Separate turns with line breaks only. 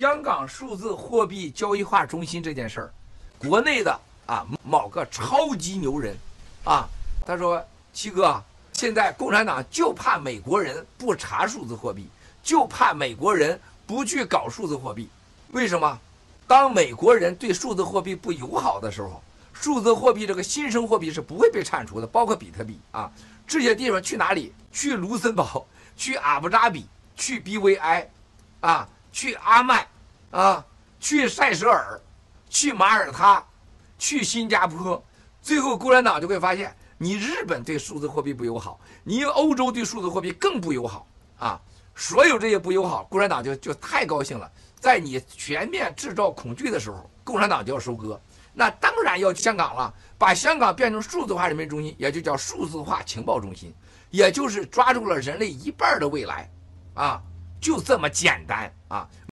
香港数字货币交易化中心这件事儿，国内的某个超级牛人，他说：“七哥，现在共产党就怕美国人不查数字货币，就怕美国人不去搞数字货币。为什么？当美国人对数字货币不友好的时候，数字货币这个新生货币是不会被铲除的，包括比特币啊，这些地方去哪里？去卢森堡，去阿布扎比，去 BVI， 去阿曼，去塞舌尔，去马耳他，去新加坡，最后共产党就会发现，你日本对数字货币不友好，你欧洲对数字货币更不友好所有这些不友好，共产党就太高兴了。在你全面制造恐惧的时候，共产党就要收割。那当然要香港了，把香港变成数字化人民中心，也就叫数字化情报中心，也就是抓住了人类一半的未来就这么简单